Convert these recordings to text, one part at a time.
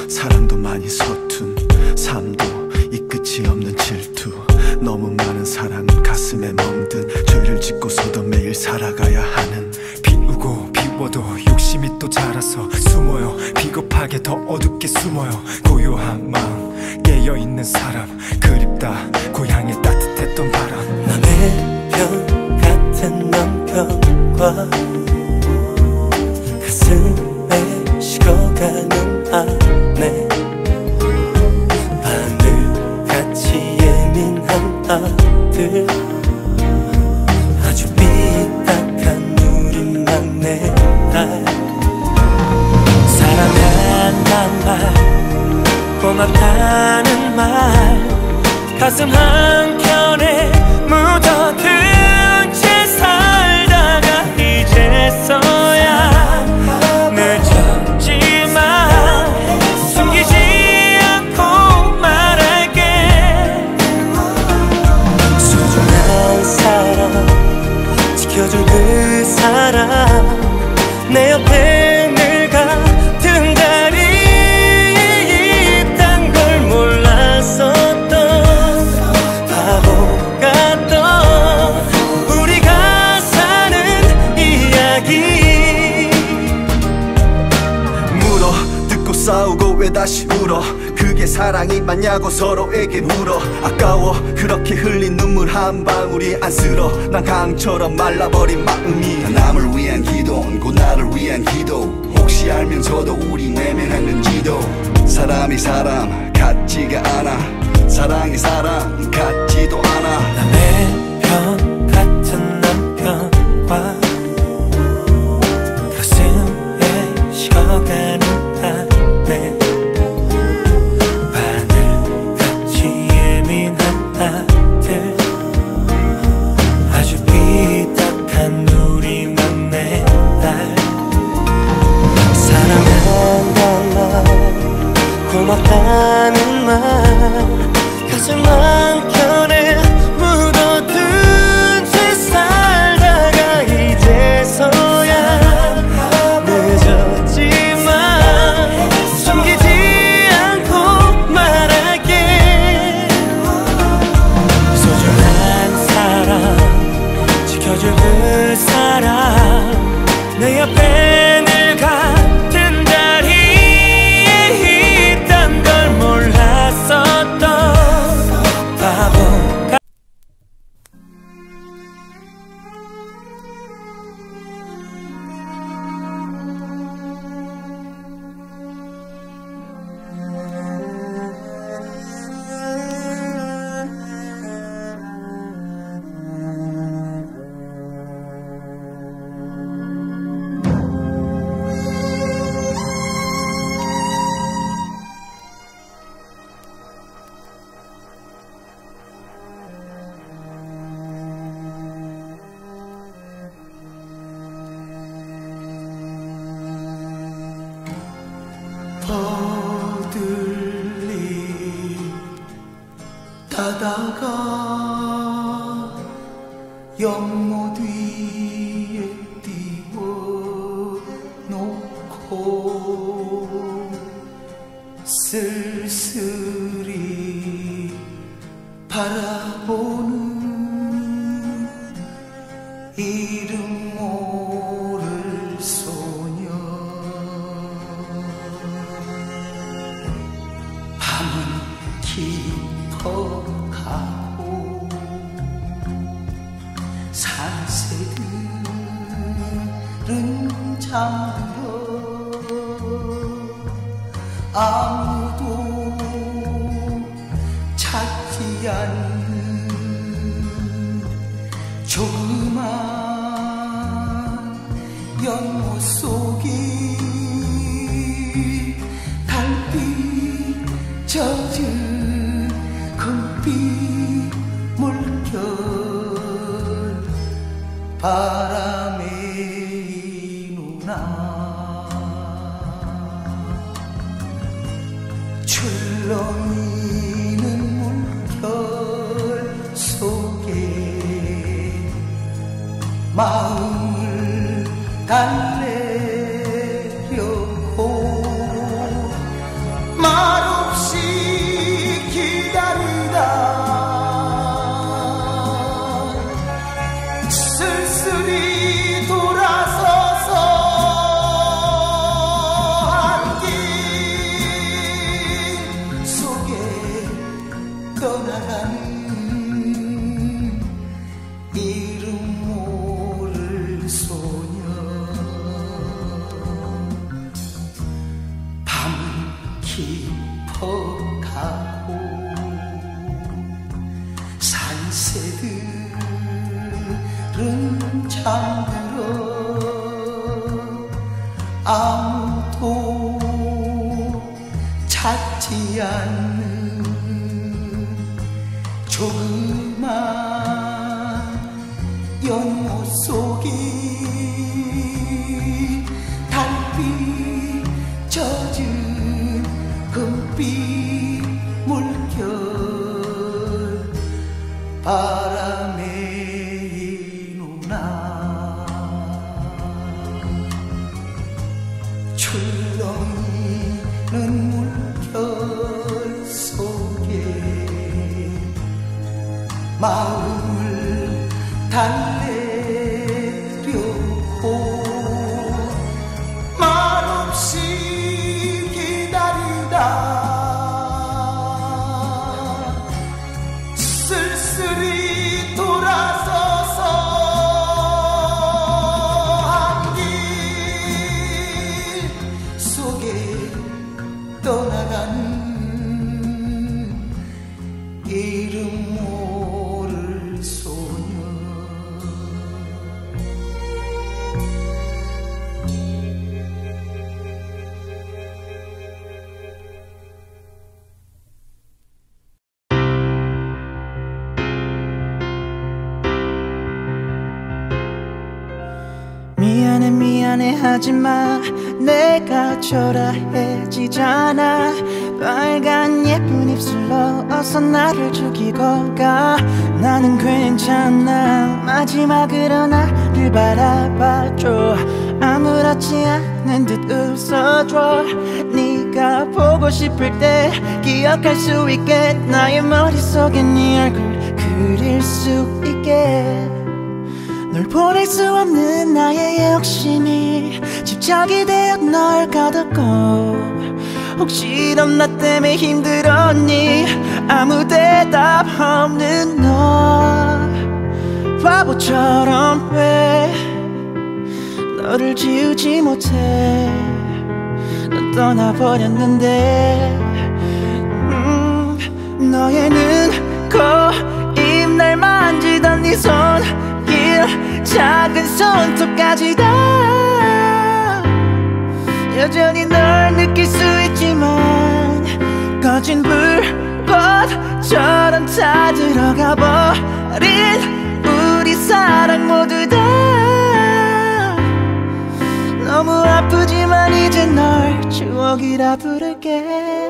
사랑도 많이 서툰 삶도 이 끝이 없는 질투. 너무 많은 사랑은 가슴에 멍든 죄를 짓고서도 매일 살아가야 하는. 비우고 비워도 욕심이 또 자라서 숨어요. 비겁하게 더 어둡게 숨어요. 고요한 마음 깨어있는 사람 그립다 고향의 따뜻했던 바람. 남의 편 같은 남편과 가슴에 식어가는 아내, 하늘같이 예민한 아들, 아주 삐딱한 우리 막내 딸. 사랑한단 말, 고맙다는 말, 가슴 한켠에 묻어둔 채 살다가 이제서야 늦었지만 숨기지 않고 말할게. 소중한 사람, 지켜줄 그 사람, 내 옆에 늘 같은 달이 있단 걸 몰랐었던 바보 같던 우리가 사는 이야기. 물어 듣고 싸우고 왜 다시 울어. 그게 사랑이 맞냐고 서로에게 물어. 아까워 그렇게 흘린 눈물 한 방울이 안쓰러. 난 강처럼 말라버린 마음이. 남을 위한 기도는 곧 나를 위한 기도. 혹시 알면서도 우리 내면했는지도. 사람이 사람 같지가 않아. 사랑이 사람 같지도 않아. 남의 편 같은 남편과 가슴에 식어가는 아내, 바늘같이 예민한 아들, 아주 삐딱한 우리 막내 딸. 사랑한단 말, 고맙다는 말, 가슴 한켠에 묻어둔 채 살다가 이제서야 늦었지만 숨기지 않고 말할게. 소중한 사람, 지켜줄 그 사람, 내 옆에 늘 같은 달이 있단 걸 몰랐었던 바보 같. 버들리 따다가 연못 위에 띄워놓고 쓸쓸히 바라보는 이름 모를 소녀. 밤은 깊어가고 산새들은 잠들어 아무도 찾지 않는 조그만 연못 속이 달빛 젖은 금빛 물결 바람에 누나 출렁이는 물결 속에 마음을 달래려고 깊어가고 산새들은 잠들어 아무도 찾지 않는 조그만 연못 속에 달빛 젖은 금빛 물결 바람에 누나 출렁이는 물결 속에 마음을 달래려고 말없이 기다리다 쓸쓸히 돌아서서 한 길 속에 떠나가는 이름 모를 소녀 미안해 미안해 하지마 내가 초라해지잖아 빨간 예쁜 입술로 어서 나를 죽이고 가 나는 괜찮아 마지막으로 나를 바라봐줘 아무렇지 않은 듯 웃어줘 네가 보고 싶을 때 기억할 수 있게 나의 머릿속에 네 얼굴 그릴 수 있게 널 보낼 수 없는 나의 욕심이 집착이 되어 널 가뒀고 혹시 넌 나 때문에 힘들었니 아무 대답 없는 너 바보처럼 왜 너를 지우지 못해 넌 떠나버렸는데 너의 눈, 코, 입 날 만지던 네 손 작은 손톱까지 다 여전히 널 느낄 수 있지만 꺼진 불꽃처럼 다 들어가 버린 우리 사랑 모두 다 너무 아프지만 이제 널 추억이라 부를게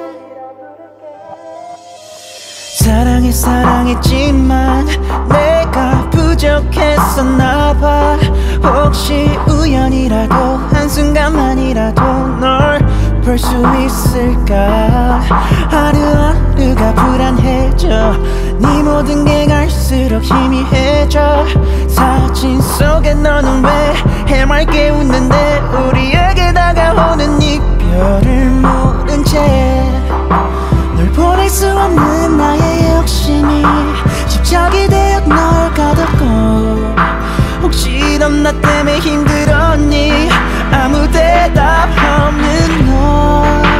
사랑해 사랑했지만 내가 부족했었나봐 혹시 우연이라도 한순간만이라도 널 볼 수 있을까 하루하루가 불안해져 네 모든 게 갈수록 희미해져 사진 속에 너는 왜 해맑게 웃는데 우리에게 다가오는 이별을 모른 채 널 보낼 수 없는 나의 욕심이 집착이 되어 널 가뒀고 혹시 넌 나 때문에 힘들었니 아무 대답 없는 너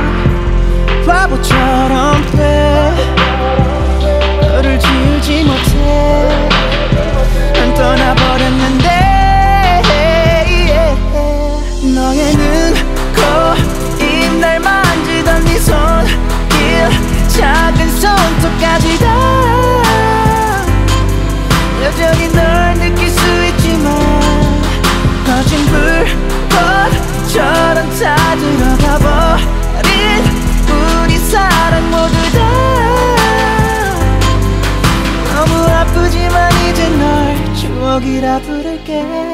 바보처럼 왜 너를 지우지 못해 난 떠나버렸는데 너의 눈, 코, 입 날 만지던 네 손길 작은 손톱까지 다 여전히 널 느낄 수 있지만 꺼진 불꽃처럼 다 들어가 버린 우리 사랑 모두 다 너무 아프지만 이제 널 추억이라 부를게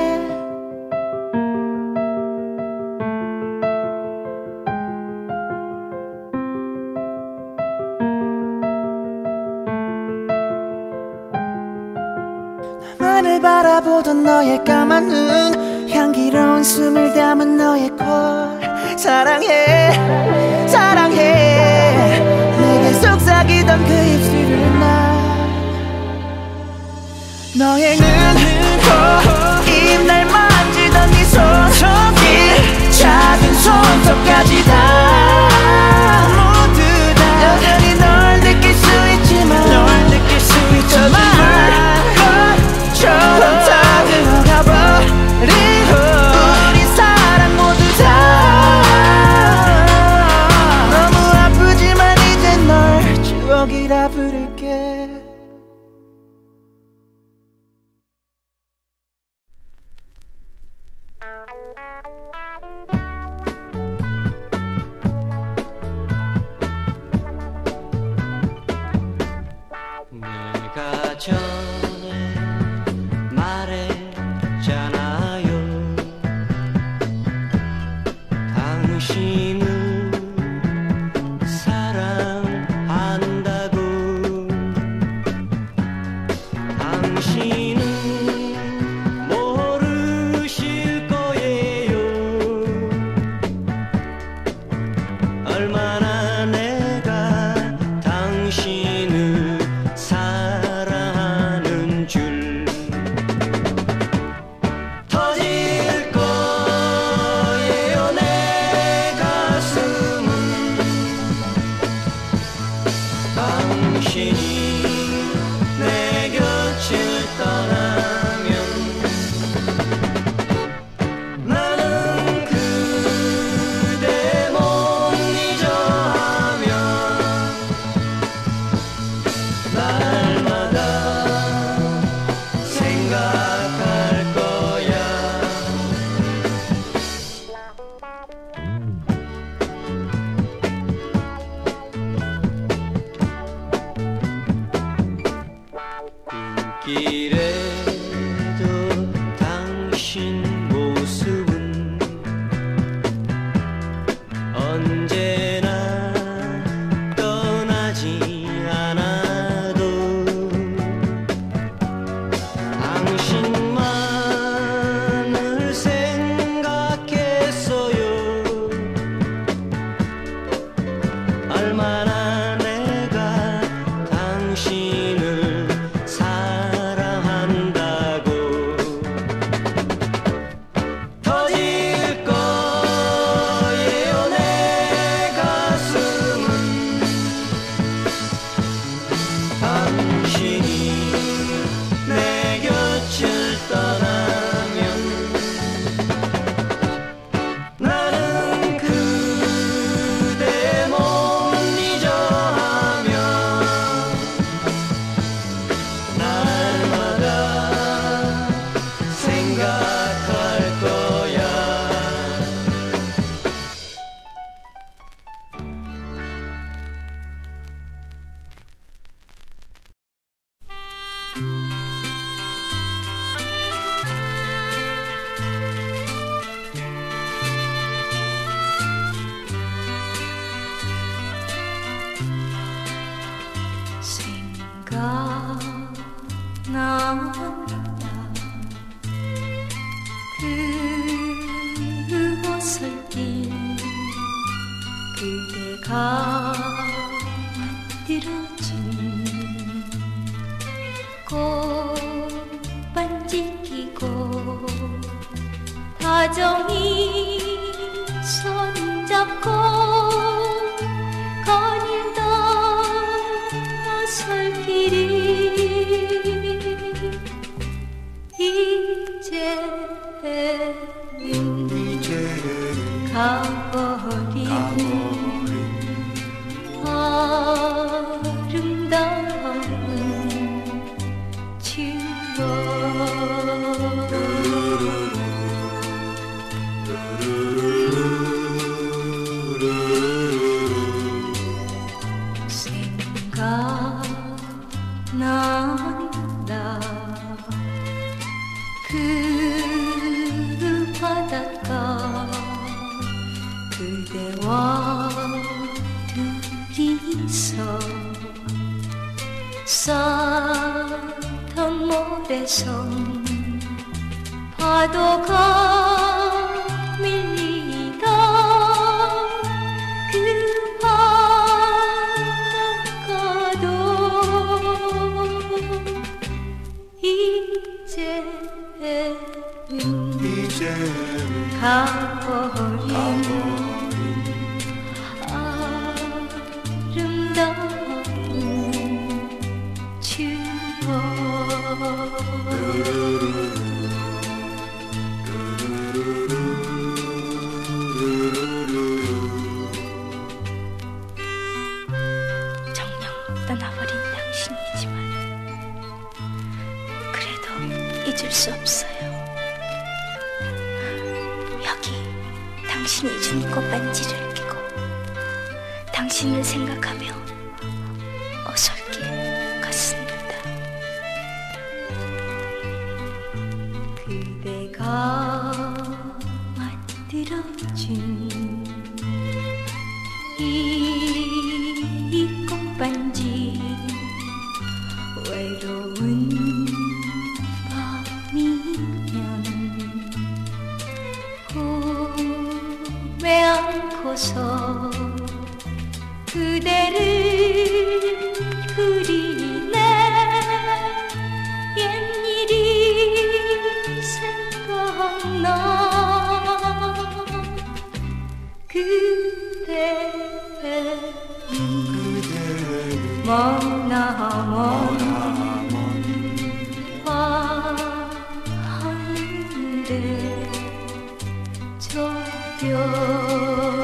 나를 바라보던 너의 까만 눈 향기로운 숨을 담은 너의 코 사랑해 사랑해 내게 속삭이던 그 입술을 나 너의 눈, 코, 입 날 만지던 네 손길 작은 손톱까지 다 이라 부를게. 내가 전에 말했잖아요. 당신을 사랑한다고. 당신은 모르실 거예요. 얼마나 내가 당신을 사랑하는 줄. 터질 거예요 내 가슴은. 당신이 내 곁을 떠나면 나는 그대 못 잊어 하며 날마다 생각할 거야. 길에도 당신 모습은 언제나 떠나지 않아도 당신만을 생각했어요. 얼마나 내가 당신을 사랑한다고. 터질 거예요 내 가슴은. 당신이 내 곁을 떠나면 나는 그대 못 잊어 하며 날마다 생각할 거야. 생각난다. 그 어설픈 그대가 만들어준 꽃반지 끼고 다정히 손잡고 거닐던 어설길이 이제는 가버린 아름다운 추억. 생각난다. 그 바닷가 그대와 둘이서 싸던 모래성 파도가 밀리던 그 바닷가도 이제는 가버린 아름다운 추억. 정녕 떠나버린 잊을 수 없어요. 여기 당신이 준 꽃반지를 끼고 당신을 생각하며 어설게 갔습니다. 그대가 만들어준 이 꽃반지 외로운 밤이면 꿈에 안고서 그대를 그리네. 옛일이 생각나. 그대는 머나먼 하늘에 저별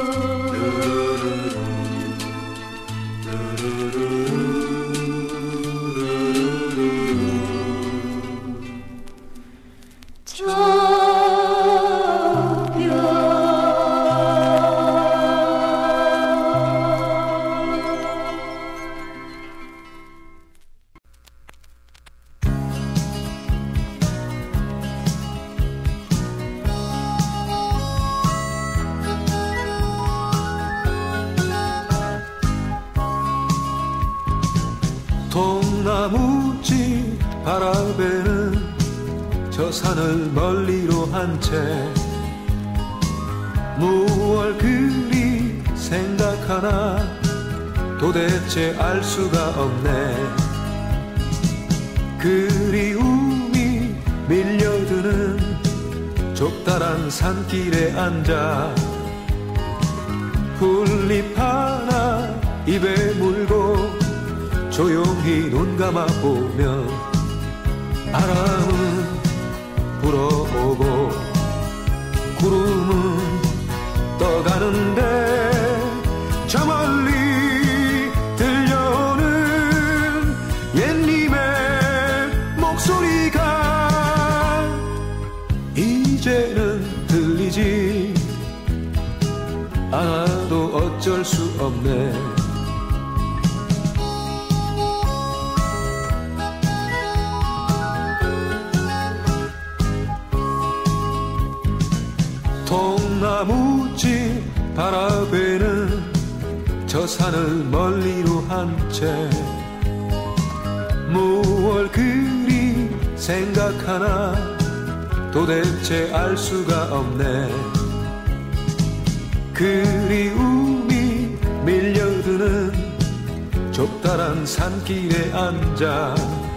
통나무집 바라배는 저 산을 멀리로 한 채 무얼 그리 생각하나 도대체 알 수가 없네. 그리움이 밀려드는 좁다란 산길에 앉아 풀잎 하나 입에 물고 조용히 눈 감아보면 바람은 불어오고 구름은 떠가는데 저 멀리 들려오는 옛님의 목소리가 이제는 들리지 않아도 어쩔 수 없네. 통나무집 바라배는 저 산을 멀리로 한 채 무얼 그리 생각하나 도대체 알 수가 없네. 그리움이 밀려드는 좁다란 산길에 앉아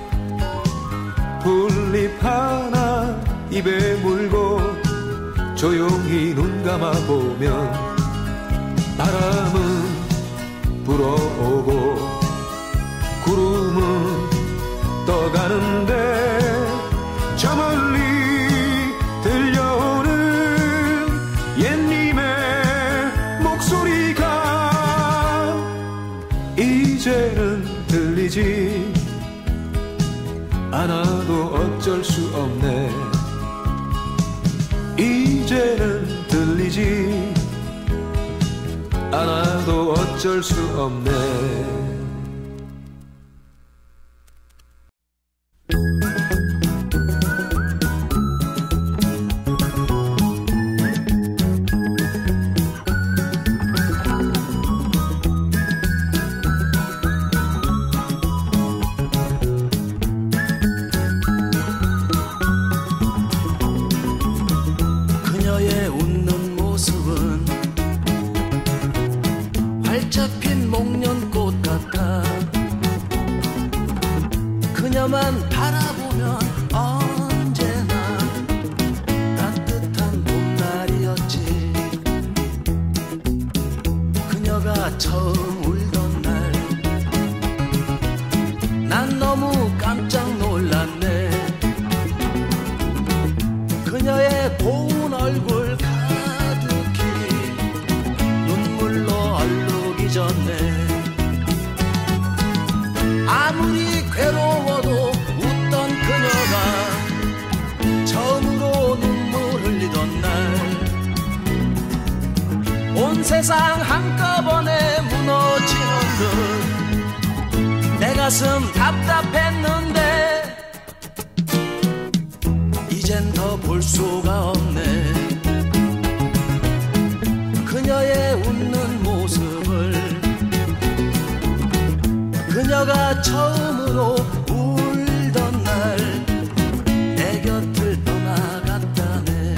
풀잎 하나 입에 물고 조용히 눈 감아보면 바람은 불어오고 구름은 떠가는데 저 멀리 들려오는 옛님의 목소리가 이제는 들리지 않아도 어쩔 수 없네. 이제는 들리지 않아도 어쩔 수 없네. 그녀만 바라보면 언제나 따뜻한 봄날이었지. 그녀가 처음 울던 날 난 너무 깜짝 놀랐네. 그녀의 고운 얼굴 가득히 눈물로 얼룩이 졌네. 아무리 괴로워도 웃던 세상 한꺼번에 무너지는 듯 내 가슴 답답했는데 이젠 더 볼 수가 없네. 그녀의 웃는 모습을 그녀가 처음으로 울던 날 내 곁을 떠나갔다네.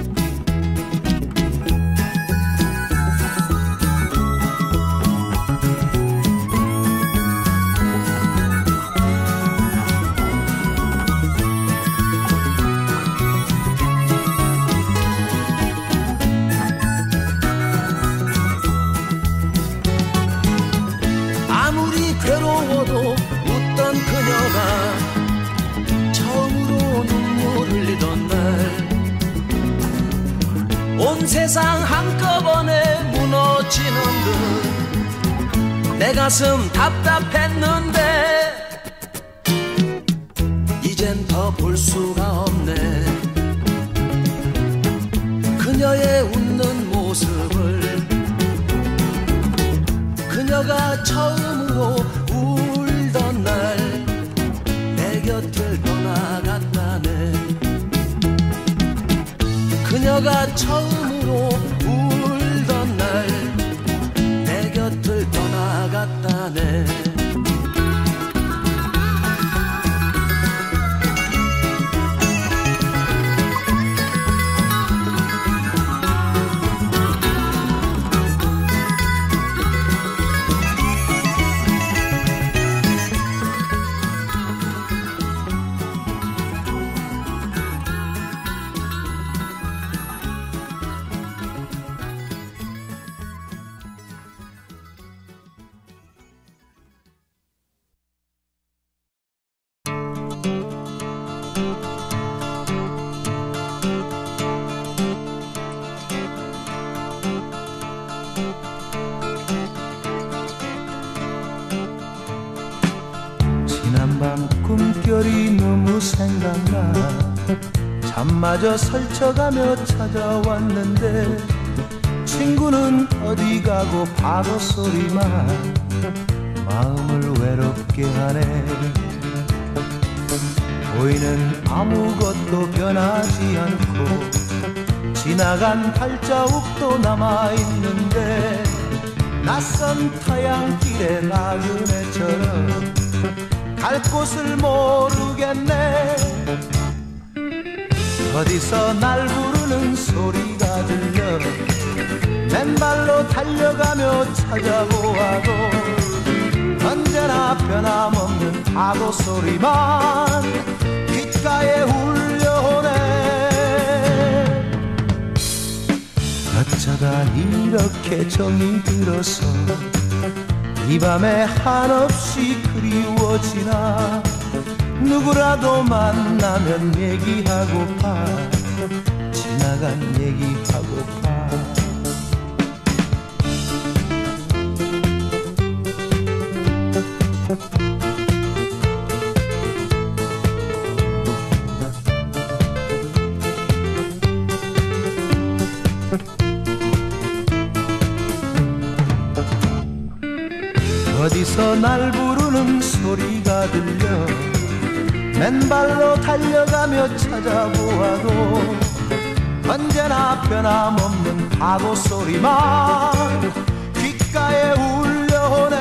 아무리 괴로워도 웃던 그녀가 처음으로 눈물 흘리던 날 온 세상 한꺼번에 무너지는 듯 내 가슴 답답했는데 이젠 더 볼 수가 없네. 그녀의 웃는 모습을 그녀가 처음으로 울던 날 내 곁을 떠나갔다네. 그녀가 처음으로 울던 날 내 곁을 떠나갔다네. 지난밤 꿈결이 너무 생각나 잠마저 설쳐가며 찾아왔는데 친구는 어디 가고 바보 소리만 마음을 외롭게 하네. 보이는 아무것도 변하지 않고 지나간 발자국도 남아있는데 낯선 타향길의 나그네처럼 갈 곳을 모르겠네. 어디서 날 부르는 소리가 들려 맨발로 달려가며 찾아보아도 언제나 변함없는 파도 소리만 귓가에 울려오네. 어쩌다 이렇게 정이 들어서 이 밤에 한없이 그리워지나. 누구라도 만나면 얘기하고파 지나간 얘기하고파. 어디서 날 부르는 소리가 들려 맨발로 달려가며 찾아보아도 언제나 변함없는 파도 소리만 귓가에 울려오네.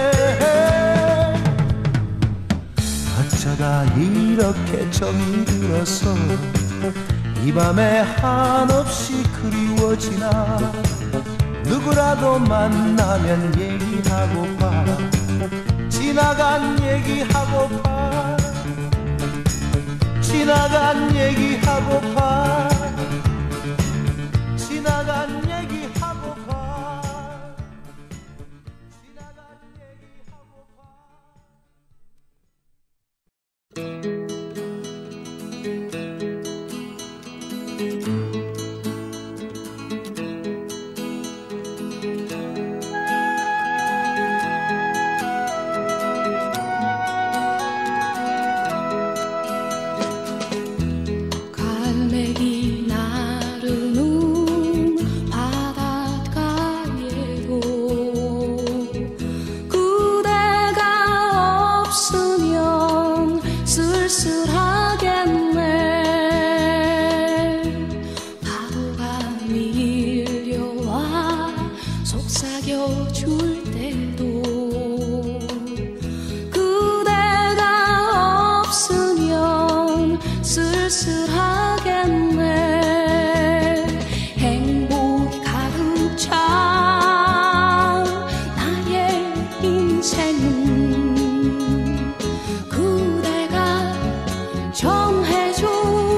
어쩌다 이렇게 정이 들어서 이 밤에 한없이 그리워지나. 누구라도 만나면 얘기하고파 지나간 얘기하고파 지나간 얘기하고파 지나간 얘기하고파 지나간 얘기하고파. 갈매기 나르는 인생은 그대가 정해준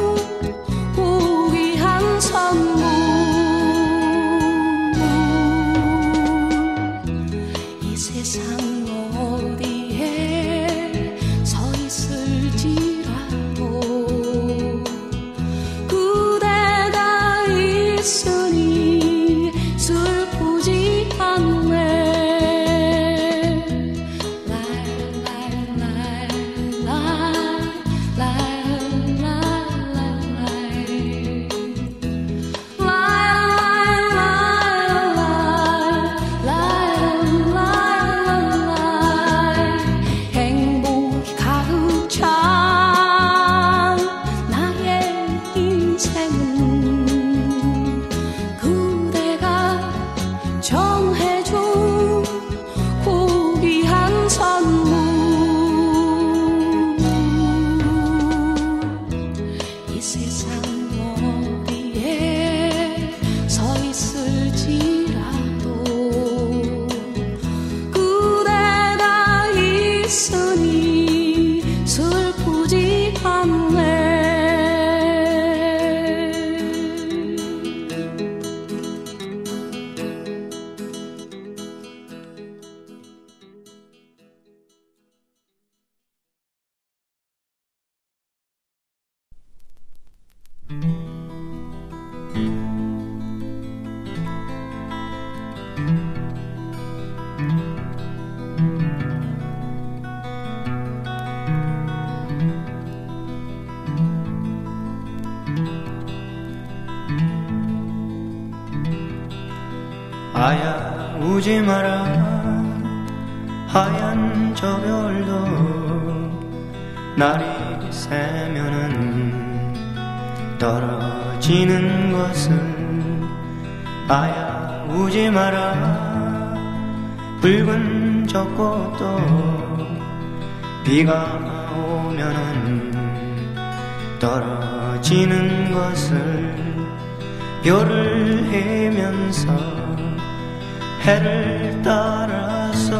고귀한 선물. 이 세상 어디에 서 있을지라도 그대가 있으니 슬프지 않네. 행복이 가득 찬 나의 인생은 그대가 정해준 고귀한 선물. 이 세상 어디에 서 있을지라도 그대가 있으니 슬프지 않네. 아야 우지 마라 하얀 저 별도 날이 새면은 떨어지는 것을. 아야 우지 마라 붉은 저 꽃도 비가 오면은 떨어지는 것을. 별을 헤면서 해를 따라서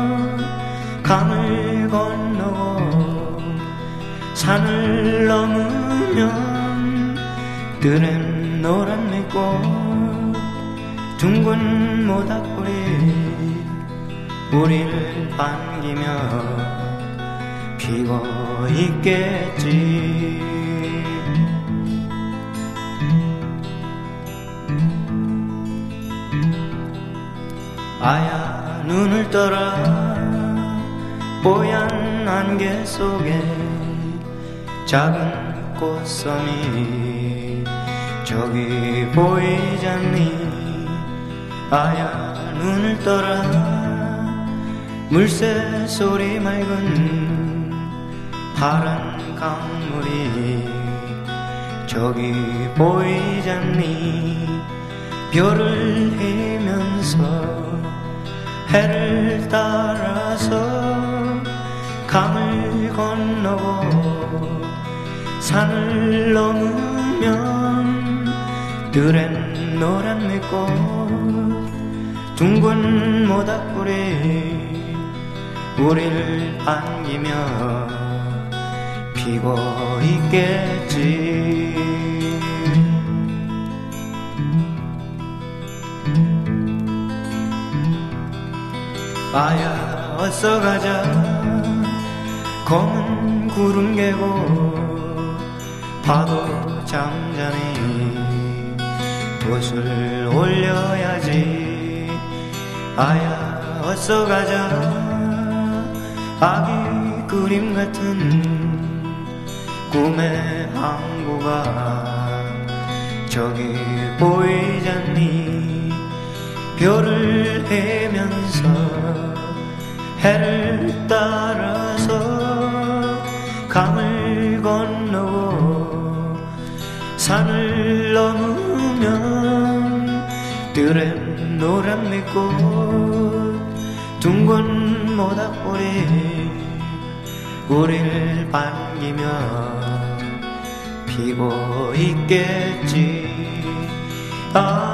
강을 건너고 산을 넘으면 그랜 노란 매꽃 둥근 모닥불이 우리를 반기며 피고 있겠지. 아야 눈을 떠라 뽀얀 안개 속에 작은 꽃섬이 저기 보이잖니. 아야 눈을 떠라 물새 소리 맑은 파란 강물이 저기 보이잖니. 별을 헤면서 해를 따라서 강을 건너고 산을 넘으면 그랜 노란 매꽃 둥근 모닥불이 우리를 반기며 피고 있겠지. 아야 어서 가자 검은 구름 개고 파도 잠자니 돛을 올려야지. 아야 어서 가자 아기 그림 같은 꿈의 항구가 저기 보이잖니. 별을 헤면서 해를 따라서 강을 건너고 산을 넘으면 들엔 노란 매꽃 둥근 모닥불이 우릴 반기며 피고 있겠지.